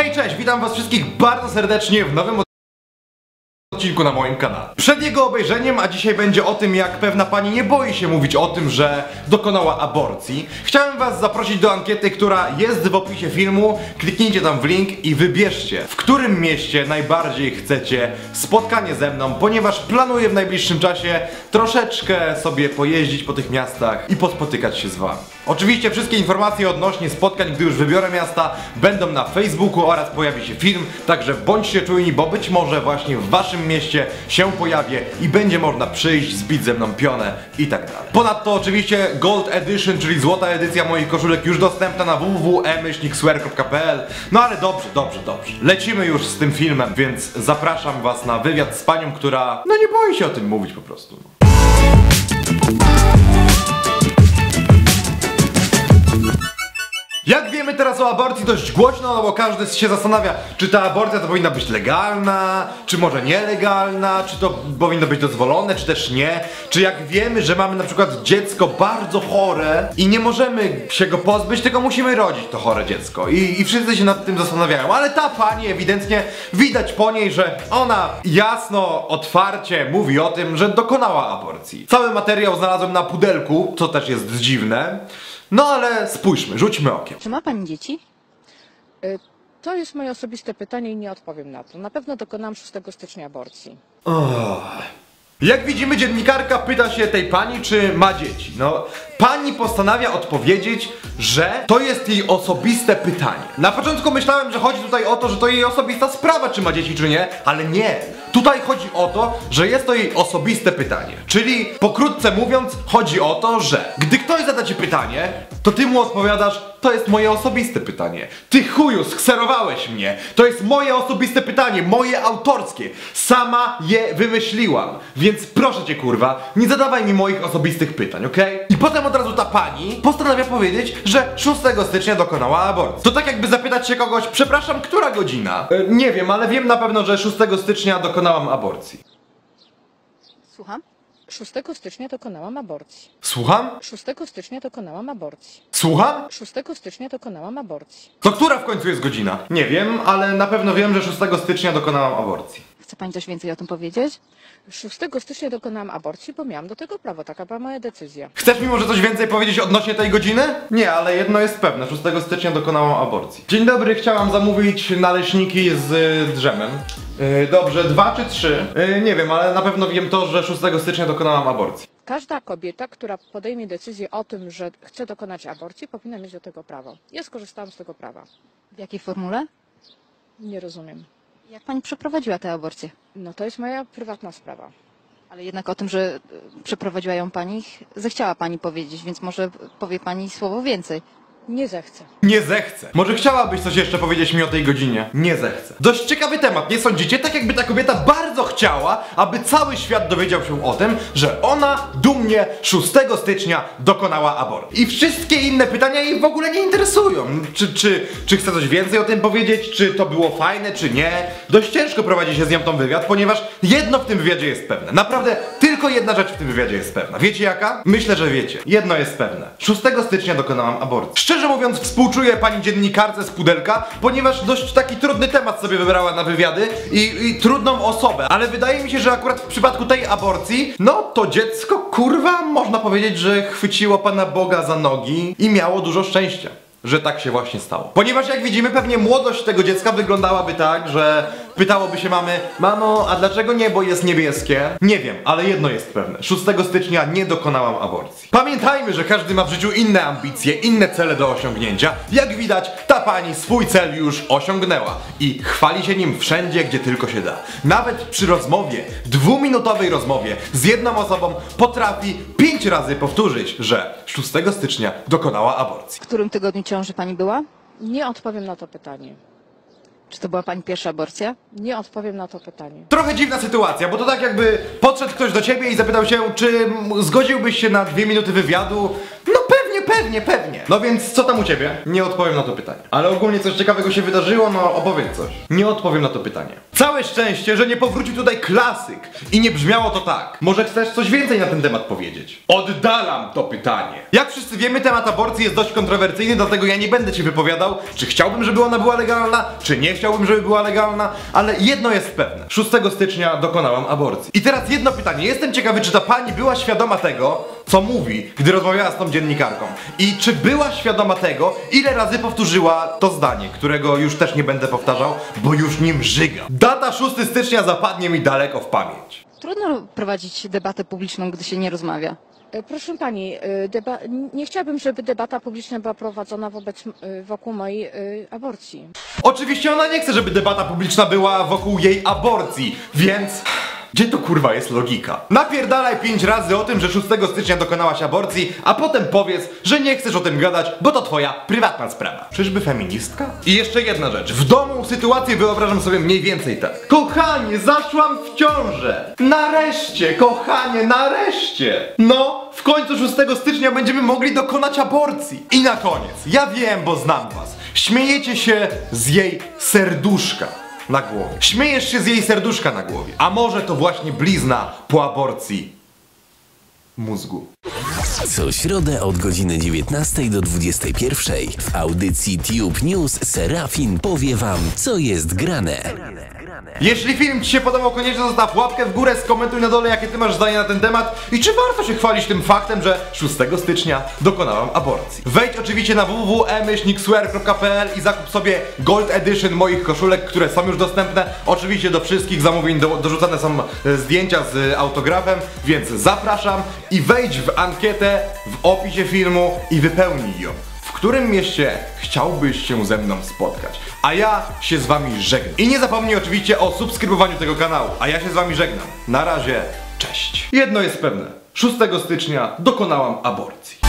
Hej, cześć, witam was wszystkich bardzo serdecznie w nowym odcinku na moim kanale. Przed jego obejrzeniem, a dzisiaj będzie o tym, jak pewna pani nie boi się mówić o tym, że dokonała aborcji, chciałem was zaprosić do ankiety, która jest w opisie filmu. Kliknijcie tam w link i wybierzcie, w którym mieście najbardziej chcecie spotkanie ze mną, ponieważ planuję w najbliższym czasie troszeczkę sobie pojeździć po tych miastach i pospotykać się z wami. Oczywiście wszystkie informacje odnośnie spotkań, gdy już wybiorę miasta, będą na Facebooku oraz pojawi się film, także bądźcie czujni, bo być może właśnie w waszym mieście się pojawię i będzie można przyjść, zbić ze mną pionę i tak dalej. Ponadto oczywiście Gold Edition, czyli złota edycja moich koszulek już dostępna na www.e-swear.pl. No ale dobrze. Lecimy już z tym filmem, więc zapraszam was na wywiad z panią, która no nie boi się o tym mówić po prostu. Jak wiemy teraz o aborcji dość głośno, no bo każdy się zastanawia, czy ta aborcja to powinna być legalna, czy może nielegalna, czy to powinno być dozwolone, czy też nie. Czy jak wiemy, że mamy na przykład dziecko bardzo chore i nie możemy się go pozbyć, tylko musimy rodzić to chore dziecko. I wszyscy się nad tym zastanawiają, ale ta pani ewidentnie widać po niej, że ona jasno, otwarcie mówi o tym, że dokonała aborcji. Cały materiał znalazłem na pudelku, co też jest dziwne. No ale spójrzmy, rzućmy okiem. Czy ma pani dzieci? To jest moje osobiste pytanie i nie odpowiem na to. Na pewno dokonałam 6 stycznia aborcji. Jak widzimy, dziennikarka pyta się tej pani, czy ma dzieci. No, pani postanawia odpowiedzieć, że to jest jej osobiste pytanie. Na początku myślałem, że chodzi tutaj o to, że to jej osobista sprawa, czy ma dzieci, czy nie, ale nie. Tutaj chodzi o to, że jest to jej osobiste pytanie. Czyli, pokrótce mówiąc, chodzi o to, że gdy ktoś zada ci pytanie, to ty mu odpowiadasz: to jest moje osobiste pytanie. Ty chuju, skserowałeś mnie. To jest moje osobiste pytanie, moje autorskie. Sama je wymyśliłam. Więc proszę cię, kurwa, nie zadawaj mi moich osobistych pytań, okej? I potem od razu ta pani postanawia powiedzieć, że 6 stycznia dokonała aborcji. To tak jakby zapytać się kogoś: przepraszam, która godzina? Nie wiem, ale wiem na pewno, że 6 stycznia dokonałam aborcji. Słucham? 6 stycznia dokonałam aborcji. Słucham? 6 stycznia dokonałam aborcji. Słucham? 6 stycznia dokonałam aborcji. To która w końcu jest godzina? Nie wiem, ale na pewno wiem, że 6 stycznia dokonałam aborcji. Chce pani coś więcej o tym powiedzieć? 6 stycznia dokonałam aborcji, bo miałam do tego prawo. Taka była moja decyzja. Chcesz mi może coś więcej powiedzieć odnośnie tej godziny? Nie, ale jedno jest pewne, 6 stycznia dokonałam aborcji. Dzień dobry, chciałam zamówić naleśniki z drzemem. Dobrze, 2 czy 3? Nie wiem, ale na pewno wiem to, że 6 stycznia dokonałam aborcji. Każda kobieta, która podejmie decyzję o tym, że chce dokonać aborcji, powinna mieć do tego prawo. Ja skorzystałam z tego prawa. W jakiej formule? Nie rozumiem. Jak pani przeprowadziła tę aborcję? No to jest moja prywatna sprawa. Ale jednak o tym, że przeprowadziła ją pani, zechciała pani powiedzieć, więc może powie pani słowo więcej. Nie zechcę. Nie zechcę. Może chciałabyś coś jeszcze powiedzieć mi o tej godzinie? Nie zechcę. Dość ciekawy temat, nie sądzicie? Tak jakby ta kobieta bardzo chciała, aby cały świat dowiedział się o tym, że ona dumnie 6 stycznia dokonała aborcji. I wszystkie inne pytania jej w ogóle nie interesują. Czy chce coś więcej o tym powiedzieć? Czy to było fajne, czy nie? Dość ciężko prowadzi się z nią tą wywiad, ponieważ jedno w tym wywiadzie jest pewne. Naprawdę tylko jedna rzecz w tym wywiadzie jest pewna. Wiecie jaka? Myślę, że wiecie. Jedno jest pewne. 6 stycznia dokonałam aborcji. Szczerze mówiąc, współczuję pani dziennikarce z pudelka, ponieważ dość taki trudny temat sobie wybrała na wywiady i trudną osobę. Ale wydaje mi się, że akurat w przypadku tej aborcji, no to dziecko, kurwa, można powiedzieć, że chwyciło Pana Boga za nogi i miało dużo szczęścia, że tak się właśnie stało. Ponieważ jak widzimy, pewnie młodość tego dziecka wyglądałaby tak, że pytałoby się mamy: mamo, a dlaczego niebo jest niebieskie? Nie wiem, ale jedno jest pewne. 6 stycznia nie dokonałam aborcji. Pamiętajmy, że każdy ma w życiu inne ambicje, inne cele do osiągnięcia. Jak widać, ta pani swój cel już osiągnęła i chwali się nim wszędzie, gdzie tylko się da. Nawet przy rozmowie, 2-minutowej rozmowie z jedną osobą potrafi 5 razy powtórzyć, że 6 stycznia dokonała aborcji. W którym tygodniu ciąży pani była? Nie odpowiem na to pytanie. Czy to była pani pierwsza aborcja? Nie odpowiem na to pytanie. Trochę dziwna sytuacja, bo to tak jakby podszedł ktoś do ciebie i zapytał się, czy zgodziłbyś się na 2 minuty wywiadu. No pewnie. No więc co tam u ciebie? Nie odpowiem na to pytanie. Ale ogólnie coś ciekawego się wydarzyło, no opowiedz coś. Nie odpowiem na to pytanie. Całe szczęście, że nie powrócił tutaj klasyk i nie brzmiało to tak. Może chcesz coś więcej na ten temat powiedzieć? Oddalam to pytanie. Jak wszyscy wiemy, temat aborcji jest dość kontrowersyjny, dlatego ja nie będę ci wypowiadał, czy chciałbym, żeby ona była legalna, czy nie chciałbym, żeby była legalna, ale jedno jest pewne. 6 stycznia dokonałam aborcji. I teraz jedno pytanie. Jestem ciekawy, czy ta pani była świadoma tego, co mówi, gdy rozmawiała z tą dziennikarką. I czy była świadoma tego, ile razy powtórzyła to zdanie, którego już też nie będę powtarzał, bo już nim żygam. Data 6 stycznia zapadnie mi daleko w pamięć. Trudno prowadzić debatę publiczną, gdy się nie rozmawia. Proszę pani, nie chciałabym, żeby debata publiczna była prowadzona wokół mojej aborcji. Oczywiście ona nie chce, żeby debata publiczna była wokół jej aborcji, więc... Gdzie to kurwa jest logika? Napierdalaj 5 razy o tym, że 6 stycznia dokonałaś aborcji, a potem powiedz, że nie chcesz o tym gadać, bo to twoja prywatna sprawa. Czyżby feministka? I jeszcze jedna rzecz. W domu sytuację wyobrażam sobie mniej więcej tak. Kochanie, zaszłam w ciążę. Nareszcie, kochanie, nareszcie. No, w końcu 6 stycznia będziemy mogli dokonać aborcji. I na koniec, ja wiem, bo znam was. Śmiejecie się z jej serduszka na głowie. Śmiejesz się z jej serduszka na głowie. A może to właśnie blizna po aborcji mózgu. Co środę od godziny 19 do 21 w audycji Tube News Serafin powie wam, co jest grane. Jeśli film ci się podobał, koniecznie zostaw łapkę w górę, skomentuj na dole, jakie ty masz zdanie na ten temat i czy warto się chwalić tym faktem, że 6 stycznia dokonałam aborcji. Wejdź oczywiście na www.emyślnikswear.pl i zakup sobie Gold Edition moich koszulek, które są już dostępne. Oczywiście do wszystkich zamówień dorzucane są zdjęcia z autografem, więc zapraszam i wejdź w ankietę w opisie filmu i wypełnij ją. W którym mieście chciałbyś się ze mną spotkać? A ja się z wami żegnam. I nie zapomnij oczywiście o subskrybowaniu tego kanału. A ja się z wami żegnam. Na razie, cześć. Jedno jest pewne. 6 stycznia dokonałam aborcji.